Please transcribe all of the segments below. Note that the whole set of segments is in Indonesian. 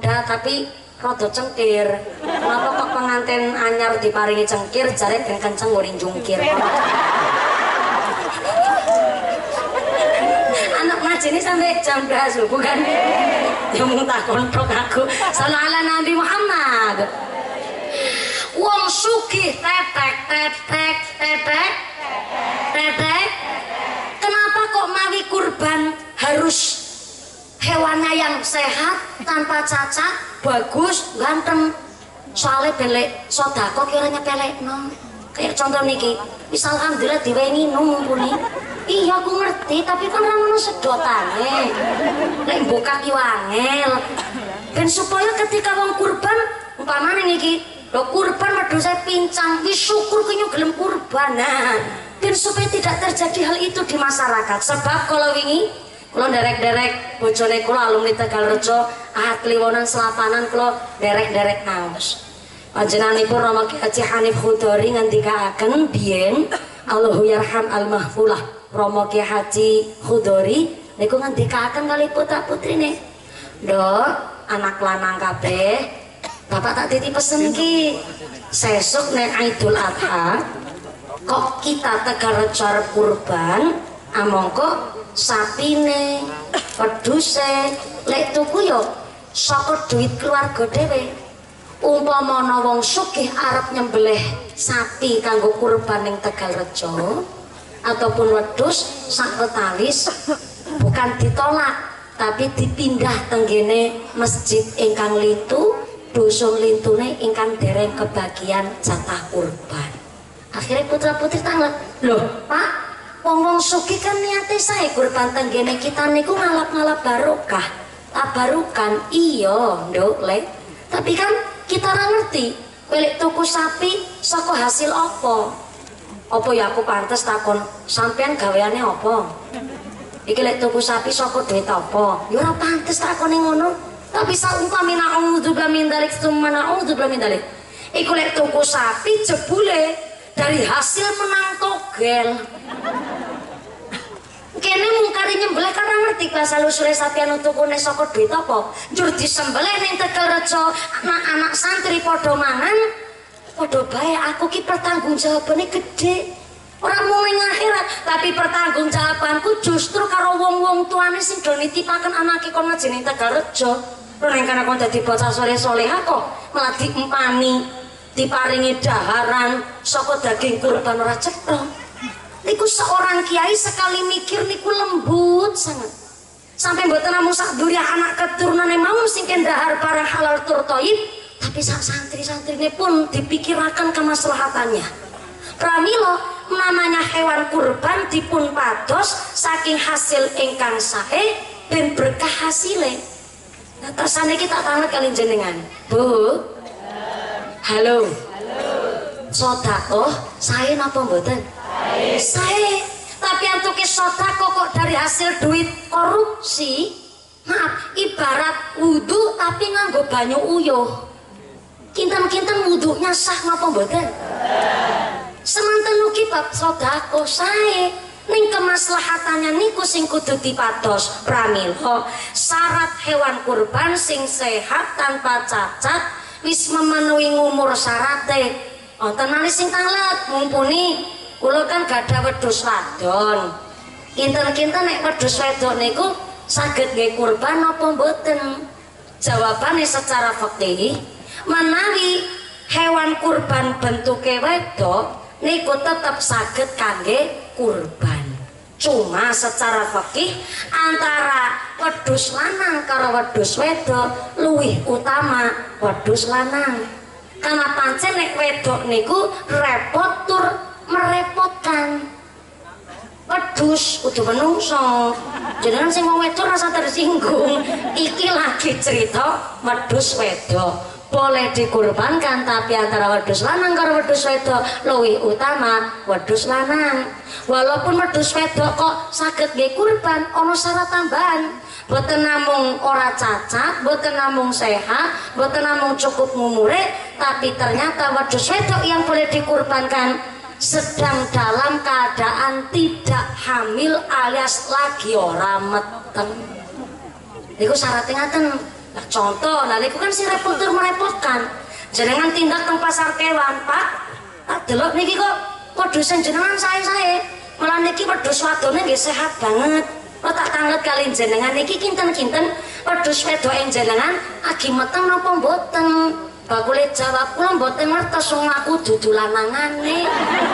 muda tapi rada cengkir. Kenapa kok pengantin anyar diparingi cengkir jare ben kenceng nguri jungkir. Anak ngaji ini sampai jam 12 subuh kan? Yang mau tak kontok aku. Salam ala Nabi Muhammad. Wong sugih tetek tetek tetek tetek. Kenapa kok mawi kurban harus hewannya yang sehat, tanpa cacat, bagus, ganteng? Soalnya belek sodako kiranya pelek no. Kayak contoh niki, misal alhamdulillah diwengi mumpuni. Iya aku ngerti, tapi kan ramono sedotane. Lek buka ki wangel. Ben supaya ketika wong kurban, umpamane niki, lo kurban wedhus saya pincang, wis syukur kenyo gelem kurban. Nah, ben supaya tidak terjadi hal itu di masyarakat. Sebab kalau wingi kula derek-derek bojone kula alumni Tegalrejo, Kliwonan Selapanan kula derek-derek naos. Panjenenganipun Rama Ki Haji Hanif Khudori ngendikaaken biyen Allahu yarham al-mahfulah Rama Ki Haji Khudori niku ngendikaaken kali putra-putrine. Nduk, anak lanang kabeh, Bapak tak titip pesen ki. Sesuk nek Idul Adha kok kita Tegalrejo arep kurban, amangka sapine, wedhuse, lek tuku yo saka duit keluarga dhewe. Umpama wong sugih arep nyembelih sapi kanggo kurban ning Tegalrejo ataupun wedhus sak retawis, bukan ditolak tapi dipindah tenggene masjid ingkang lintu, dusun lintune ingkang dereng kebagian jatah kurban. Akhirnya putra-putri tanglet, loh Pak, wong-wong sugih kan niate sae kurban tenggene kita niku ngalap-ngalap barokah, tabarukan. Iya, Nduk, Lek. Tapi kan kita ora ngerti, pelik tuku sapi saka hasil apa? Apa ya aku pantes takon, sampean gaweane apa? Iki lek tuku sapi saka duit apa? Ya ora pantes takone ngono. Tapi saumpami na'udzubillah min dzalik tsumma na'udzubillah min dzalik. Iku lek tuku sapi jebule dari hasil menang togel. Kene mung kari nyembelih karena ngerti asal usule sapi anu tukune saka duit apa. Njur disembelih ning Tegalrejo, anak-anak santri padha mangan. Padha bae aku ki pertanggungjawabane gede. Ora mung ning akhirat, tapi pertanggungjawabanku justru karo wong-wong tuane sing do nitipaken anake kon ngaji ning Tegalrejo. Ning kana kon dadi bocah saleh-salehah kok malah diempani, diparingi daharan saka daging kurban ora cetha. Niku seorang kiai sekali mikir niku lembut sangat. Sampai mboten namung sak durya anak keturunane mau sing kendahar barang halal tur thayyib, tapi sak santri-santrine pun dipikiraken kemaslahatannya. Pramila namanya hewan kurban dipun pados saking hasil ingkang sae ben berkah hasile. Nah, tersane kita tanget kali jenengan. Bu. Halo. Sedekah sae napa mboten? Sae, tapi antuke sedekah kok dari hasil duit korupsi. Maaf, ibarat wudu tapi nganggo banyu uyuh. Kinten-kinten wudunya sah napa mboten? Semanten ugi bab sedekah sae. Ning kemaslahatannya niku sing kudu dipados. Pramila syarat hewan kurban sing sehat tanpa cacat wis memenuhi umur syarate. Wonten malih sing tanglet mumpuni kula kan gadah wedhus wadon. Kinten-kinten nek wedhus wedok niku saged nggih kurban napa mboten? Jawabane secara fikih menawi hewan kurban bentuke wedok niku tetep saged kangge kurban. Cuma secara fikih antara wedhus lanang karo wedhus wedok luwih utama wedhus lanang. Karena pancen nek wedok niku repot tur merepotkan. Wedhus kudu menungso. Jenengan sing wong wedok rasa tersinggung. Iki lagi cerita wedhus wedok. Boleh dikurbankan tapi antara wedhus lanang karo wedhus wedok luwih utama wedhus lanang. Walaupun wedhus wedok kok saged nggih kurban ana syarat tambahan. Boten namung ora cacat, boten namung sehat, boten namung cukup ngumure, tapi ternyata wedhus wedok yang boleh dikurbankan sedang dalam keadaan tidak hamil alias lagi ora meteng. Niku syaratnya ngaten. Nah, contoh, nah niku kan si repot tur merepotkan. Jenengan tindak teng pasar kewan, Pak. Tak delok niki kok wedhus jenengan sae-sae. Malah niki wedhus wadone nggih sehat banget. Kok tak tanglet kali jenengan niki kinten-kinten wedhus wedoke jenengan agi meteng napa mboten? Bakule jawab kula mboten ngertos wong aku dudu lanangane.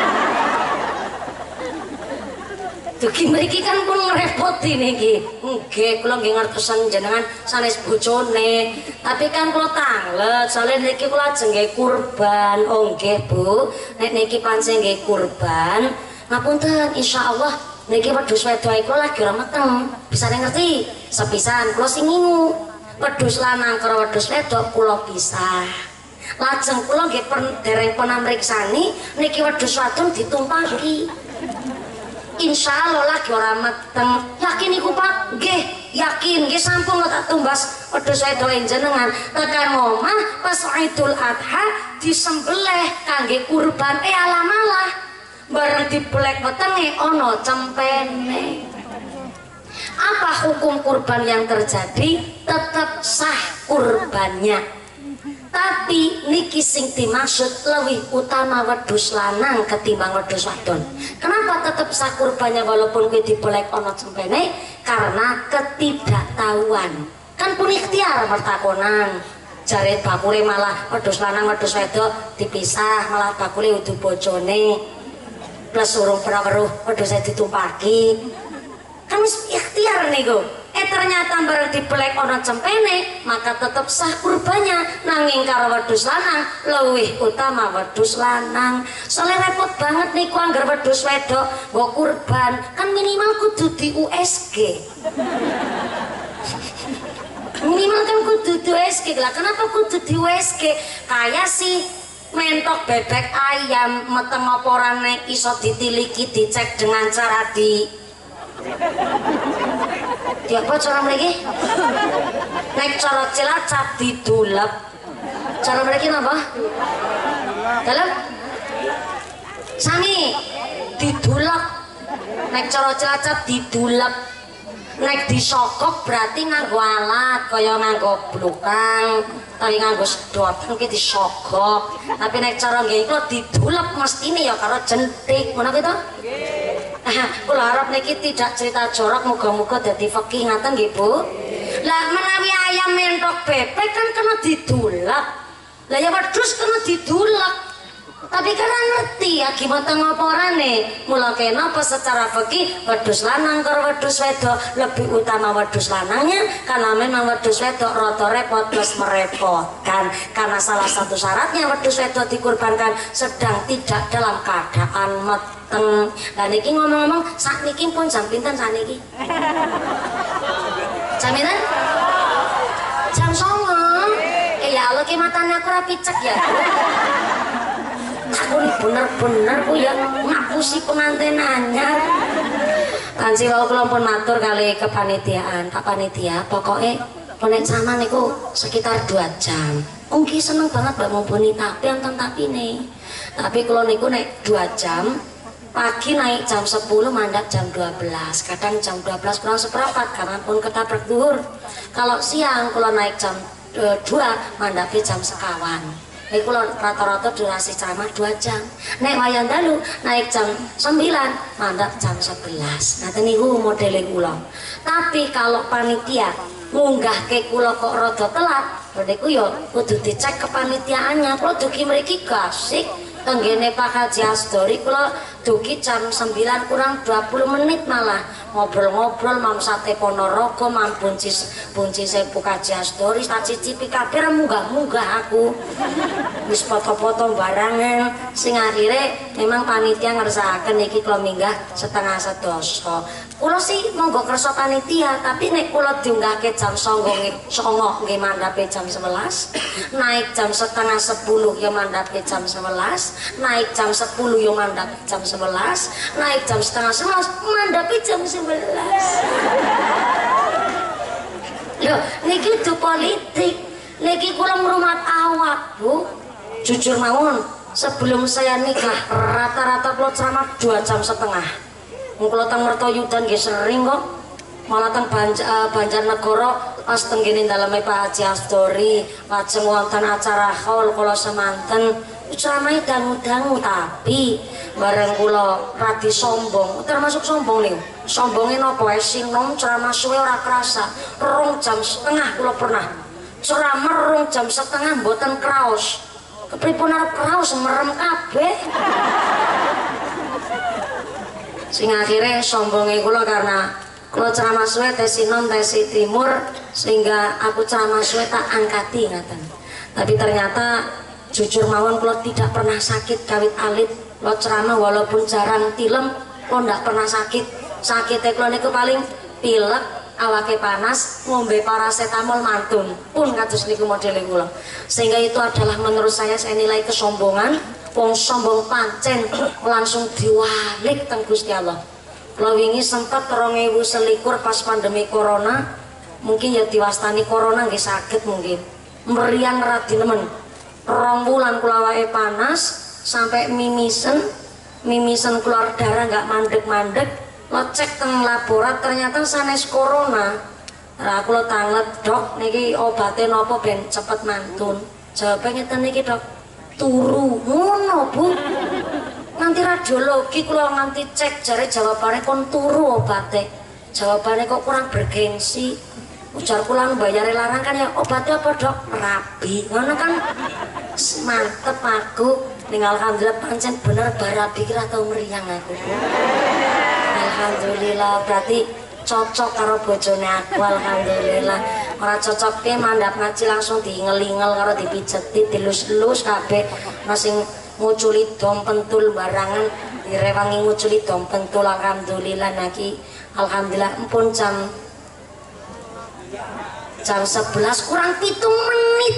Dugi mriki kan pun ngrepoti niki. Nggih, kula nggih ngertosan jenengan sanes bojone. Tapi kan kula tanglet, soalnya niki kula ajeng nggih kurban. Oh nggih, Bu. Nek niki pancen nggih kurban, ngapunten insyaallah niki wedhus wedoke kula lagi ora meteng. Bisa ngerti? Sepisan kula sing ngingu. Wedhus lanang karo wedhus wedok kula pisah. Lajeng kula nggih dereng penamriksani niki wedhus wadon ditumpaki. Insyaallah lagi ora meteng. Yakin iku Pak? Nggih, yakin. Nggih sampun tak tumbas wedhus wedoke jenengan. Tekan omah pas Idul Adha disembelih kangge kurban alamalah. Bareng dibelek wetenge ana cempene. Apa hukum kurban yang terjadi? Tetap sah kurbannya. Tapi niki sing dimaksud lebih utama wedhus lanang ketimbang wedhus wadon. Kenapa tetap sah kurbannya walaupun kuwi dibelek ana cempene? Karena ketidaktahuan. Kan pun ikhtiar pertakonan. Jare bakule malah wedhus lanang wedhus wedok dipisah, malah bakule udu bojone. Plus urung praweruh wedhus ditumpaki. Kan wis ikhtiar niku. Ternyata bareng dibelek ana cempene, maka tetap sah kurbannya. Nanging karo wedhus lanang luwih utama wedhus lanang. Soalnya repot banget niku anggar wedhus wedok nggo kurban, kan minimal kudu di USG. Minimal kan kudu di USG lah. Kenapa kudu di USG? Kayak si mentok bebek ayam meteng apa ora nek iso ditiliki dicek dengan cara apa cara mriki? Nek cara Cilacap didulep. Cara mriki napa? Dalem? Sami didulep. Nek cara Cilacap didulep. Nek disokok berarti nganggo alat kaya nganggo blukang, tapi nganggo sedotan ki disogok. Tapi nek cara nggih iku didulep mestine ya karo jentik, ngono ki to? Nggih. Kula harap niki tidak cerita jorok, muga-muga dadi fikih ngaten nggih, Bu. Lah menawi ayam mentok bebek kan kena didulep. Lah ya wedhus kena didulep. Tapi kan ngerti ya gimana ngoporane. Mula kenapa secara fikih wedhus lanang karo wedhus wedok lebih utama wedhus lanangnya, karena memang wedhus wedok rada repot plus merepotkan. Karena salah satu syaratnya wedhus wedok dikurbankan sedang tidak dalam keadaan meteng. Lah niki ngomong-ngomong sakniki pun jam pinten sakniki? Jam pinten? Jam 09.00. Ya Allah ki matane aku ora picek ya. Aku ini bener-bener ku ya ngapusi pengantin anyar. Kanji wau kula pun matur kali kepanitiaan, Pak Panitia, pokoknya nek sama niku sekitar 2 jam. Nggih seneng banget Mbak mumpuni tapi enten tapine. Tapi kula niku nek 2 jam pagi naik jam 10 mandap jam 12, kadang jam 12 kurang seperempat karena pun ketabrak duhur. Kalau siang kula naik jam 2 mandapnya jam sekawan. Nek kula rata-rata durasi ceramah 2 jam. Nek wayang dalu naik jam 9, mandap jam 11. Ngaten niku modele kula. Tapi kalau panitia ngunggahke kula kok rada telat, niku ya kudu dicek kepanitiaannya. Kula dugi mriki gasik tenggene Pak Haji Asdori kula dugi jam 9 kurang 20 menit malah ngobrol-ngobrol mam sate Ponorogo mam buncis Sepu Haji Asdori tak cicipi kabeh munggah-munggah aku wis foto-foto barangan sing akhire memang panitia ngersakaken iki kula minggah 11:30. Kula sih monggo kersa panitia tapi nek kula diunggahke jam 09.00 nggih mandape jam 11, naik jam 9:30 ya mandape jam 11, naik jam 10 ya mandape jam 11, naik jam 10:30 mandape jam 11. Loh, niki itu politik. Niki kula ngrumat awak, Bu. Jujur mawon, sebelum saya nikah rata-rata kula ceramah 2,5 jam. Kula teng Mertoyudan nggih sering kok. Malah teng Banjarnegara pas tenggene daleme Pak Haji Astori lajeng wonten acara haul kula semanten ceramahnya dangu-dangu tapi bareng kula radi sombong termasuk sombong nih sombongin apa sinom ceramah suwe ora kerasa 2 jam setengah kula pernah ceramah 2 jam setengah mboten kraos kepripun arep kraos merem kabeh sing akhirnya sombongnya kula karena kula ceramah suwe tesi non tesi timur sehingga aku ceramah suwe tak angkati ngaten tapi ternyata jujur mawon kula tidak pernah sakit kawit alit kula ceramah walaupun jarang tilem kula ndak pernah sakitnya kula niku paling pilek awake panas ngombe paracetamol mantun pun kados niku modele kula sehingga itu adalah menurut saya nilai kesombongan wong sombong pancen langsung diwalik teng Gusti Allah. Kula wingi sempat 2021 pas pandemi corona mungkin ya diwastani corona nggih saged mungkin meriang radi nemen 2 bulan kula wae panas sampai mimisen keluar darah nggak mandek lo cek teng laborat ternyata sanes corona nah kula tanget dok niki obatnya nopo ben cepet mantun jawabnya ngeten niki dok turu ngono bu nanti radiologi kula nganti cek jare jawabannya kon turu obatnya jawabannya kok kurang bergengsi ujar kula bayare larang kan ya obatnya apa dok rabi ngono kan mantep aku tinggal alhamdulillah pancen bener barabi kira tau meriang aku bu alhamdulillah berarti cocok karo bojone aku alhamdulillah ora cocok piye mandap ngaji langsung diingel-ingel karo dipijeti dilus-lus kabeh masing nguculi dom pentul barangan direwangi nguculi dom pentul alhamdulillah naki alhamdulillah empun jam 11 kurang 7 menit